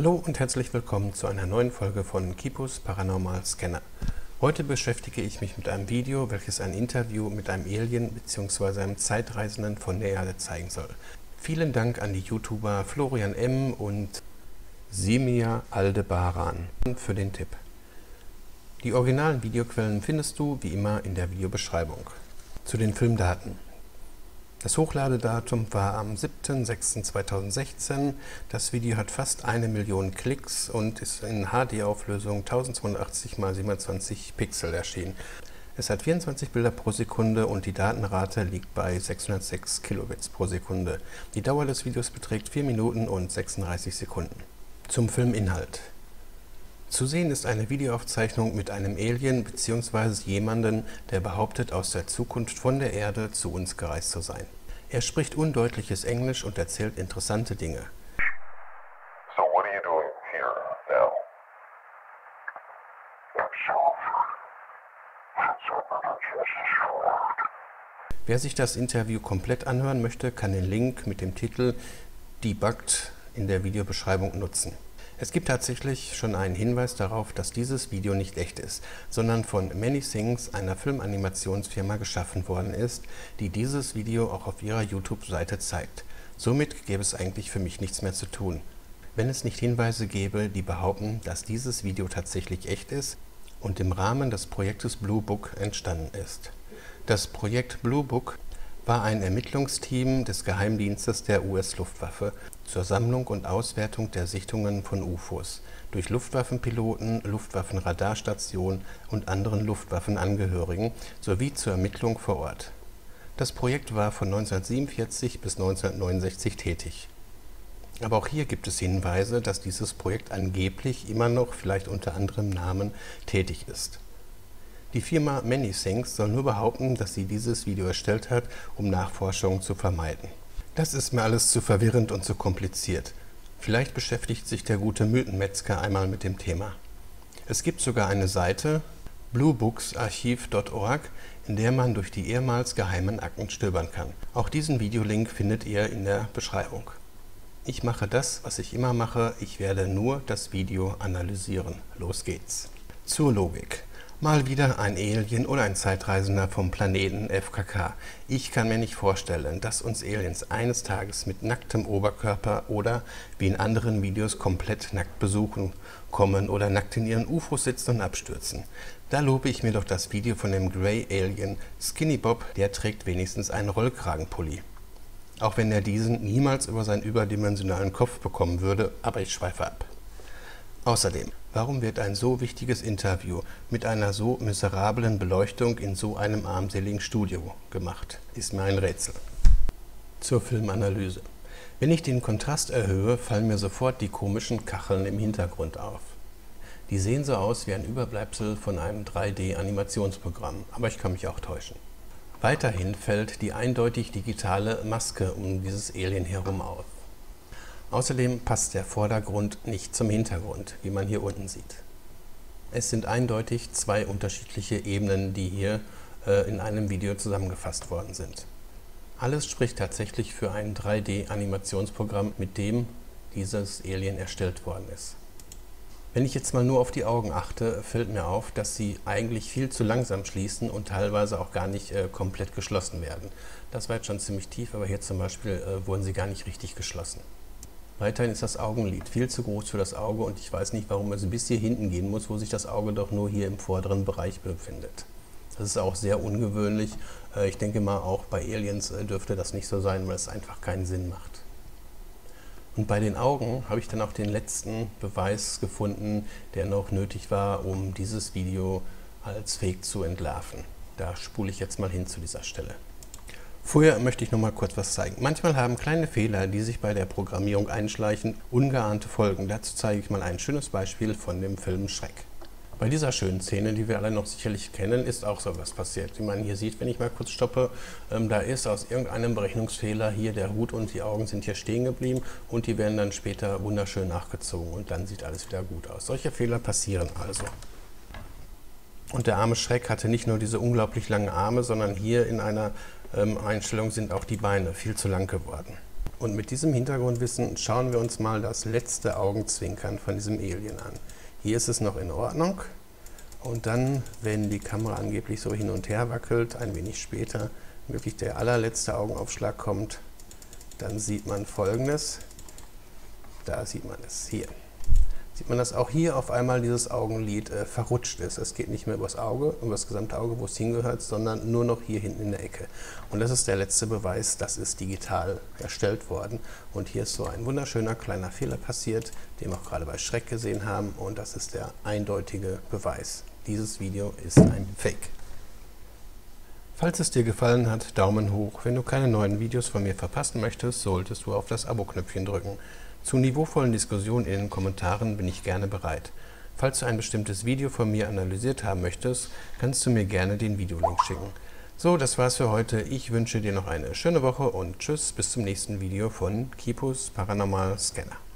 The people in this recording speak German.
Hallo und herzlich willkommen zu einer neuen Folge von Kipus Paranormal Scanner. Heute beschäftige ich mich mit einem Video, welches ein Interview mit einem Alien bzw. einem Zeitreisenden von der Erde zeigen soll. Vielen Dank an die YouTuber Florian M. und Simia Aldebaran für den Tipp. Die originalen Videoquellen findest du wie immer in der Videobeschreibung. Zu den Filmdaten. Das Hochladedatum war am 7.06.2016. Das Video hat fast 1 Million Klicks und ist in HD-Auflösung 1082 x 27 Pixel erschienen. Es hat 24 Bilder pro Sekunde und die Datenrate liegt bei 606 Kilobits pro Sekunde. Die Dauer des Videos beträgt 4 Minuten und 36 Sekunden. Zum Filminhalt. Zu sehen ist eine Videoaufzeichnung mit einem Alien bzw. jemanden, der behauptet, aus der Zukunft von der Erde zu uns gereist zu sein. Er spricht undeutliches Englisch und erzählt interessante Dinge. So what are you doing here now? Wer sich das Interview komplett anhören möchte, kann den Link mit dem Titel Debugged in der Videobeschreibung nutzen. Es gibt tatsächlich schon einen Hinweis darauf, dass dieses Video nicht echt ist, sondern von Many Things, einer Filmanimationsfirma, geschaffen worden ist, die dieses Video auch auf ihrer YouTube-Seite zeigt. Somit gäbe es eigentlich für mich nichts mehr zu tun, wenn es nicht Hinweise gäbe, die behaupten, dass dieses Video tatsächlich echt ist und im Rahmen des Projektes Blue Book entstanden ist. Das Projekt Blue Book war ein Ermittlungsteam des Geheimdienstes der US-Luftwaffe zur Sammlung und Auswertung der Sichtungen von UFOs durch Luftwaffenpiloten, Luftwaffenradarstationen und anderen Luftwaffenangehörigen sowie zur Ermittlung vor Ort. Das Projekt war von 1947 bis 1969 tätig. Aber auch hier gibt es Hinweise, dass dieses Projekt angeblich immer noch, vielleicht unter anderem Namen, tätig ist. Die Firma Many Things soll nur behaupten, dass sie dieses Video erstellt hat, um Nachforschungen zu vermeiden. Das ist mir alles zu verwirrend und zu kompliziert. Vielleicht beschäftigt sich der gute Mythenmetzger einmal mit dem Thema. Es gibt sogar eine Seite, bluebooksarchiv.org, in der man durch die ehemals geheimen Akten stöbern kann. Auch diesen Videolink findet ihr in der Beschreibung. Ich mache das, was ich immer mache, ich werde nur das Video analysieren. Los geht's. Zur Logik. Mal wieder ein Alien oder ein Zeitreisender vom Planeten FKK. Ich kann mir nicht vorstellen, dass uns Aliens eines Tages mit nacktem Oberkörper oder, wie in anderen Videos, komplett nackt besuchen kommen oder nackt in ihren UFOs sitzen und abstürzen. Da lobe ich mir doch das Video von dem Grey Alien Skinny Bob, der trägt wenigstens einen Rollkragenpulli. Auch wenn er diesen niemals über seinen überdimensionalen Kopf bekommen würde, aber ich schweife ab. Außerdem, warum wird ein so wichtiges Interview mit einer so miserablen Beleuchtung in so einem armseligen Studio gemacht? Ist mir ein Rätsel. Zur Filmanalyse. Wenn ich den Kontrast erhöhe, fallen mir sofort die komischen Kacheln im Hintergrund auf. Die sehen so aus wie ein Überbleibsel von einem 3D-Animationsprogramm, aber ich kann mich auch täuschen. Weiterhin fällt die eindeutig digitale Maske um dieses Alien herum auf. Außerdem passt der Vordergrund nicht zum Hintergrund, wie man hier unten sieht. Es sind eindeutig zwei unterschiedliche Ebenen, die hier in einem Video zusammengefasst worden sind. Alles spricht tatsächlich für ein 3D-Animationsprogramm, mit dem dieses Alien erstellt worden ist. Wenn ich jetzt mal nur auf die Augen achte, fällt mir auf, dass sie eigentlich viel zu langsam schließen und teilweise auch gar nicht komplett geschlossen werden. Das war jetzt schon ziemlich tief, aber hier zum Beispiel wurden sie gar nicht richtig geschlossen. Weiterhin ist das Augenlid viel zu groß für das Auge und ich weiß nicht, warum es bis hier hinten gehen muss, wo sich das Auge doch nur hier im vorderen Bereich befindet. Das ist auch sehr ungewöhnlich. Ich denke mal, auch bei Aliens dürfte das nicht so sein, weil es einfach keinen Sinn macht. Und bei den Augen habe ich dann auch den letzten Beweis gefunden, der noch nötig war, um dieses Video als Fake zu entlarven. Da spule ich jetzt mal hin zu dieser Stelle. Vorher möchte ich noch mal kurz was zeigen. Manchmal haben kleine Fehler, die sich bei der Programmierung einschleichen, ungeahnte Folgen. Dazu zeige ich mal ein schönes Beispiel von dem Film Schreck. Bei dieser schönen Szene, die wir alle noch sicherlich kennen, ist auch so was passiert. Wie man hier sieht, wenn ich mal kurz stoppe, da ist aus irgendeinem Berechnungsfehler hier der Hut und die Augen sind hier stehen geblieben und die werden dann später wunderschön nachgezogen und dann sieht alles wieder gut aus. Solche Fehler passieren also. Und der arme Schreck hatte nicht nur diese unglaublich langen Arme, sondern hier in einer Einstellung sind auch die Beine viel zu lang geworden. Und mit diesem Hintergrundwissen schauen wir uns mal das letzte Augenzwinkern von diesem Alien an. Hier ist es noch in Ordnung. Und dann, wenn die Kamera angeblich so hin und her wackelt, ein wenig später, wirklich der allerletzte Augenaufschlag kommt, dann sieht man Folgendes. Da sieht man es, hier. Sieht man, dass auch hier auf einmal dieses Augenlid verrutscht ist. Es geht nicht mehr übers Auge, über das gesamte Auge, wo es hingehört, sondern nur noch hier hinten in der Ecke. Und das ist der letzte Beweis, das ist digital erstellt worden. Und hier ist so ein wunderschöner kleiner Fehler passiert, den wir auch gerade bei Schreck gesehen haben. Und das ist der eindeutige Beweis. Dieses Video ist ein Fake. Falls es dir gefallen hat, Daumen hoch. Wenn du keine neuen Videos von mir verpassen möchtest, solltest du auf das Abo-Knöpfchen drücken. Zu niveauvollen Diskussionen in den Kommentaren bin ich gerne bereit. Falls du ein bestimmtes Video von mir analysiert haben möchtest, kannst du mir gerne den Videolink schicken. So, das war's für heute. Ich wünsche dir noch eine schöne Woche und tschüss, bis zum nächsten Video von Kipus Paranormal Scanner.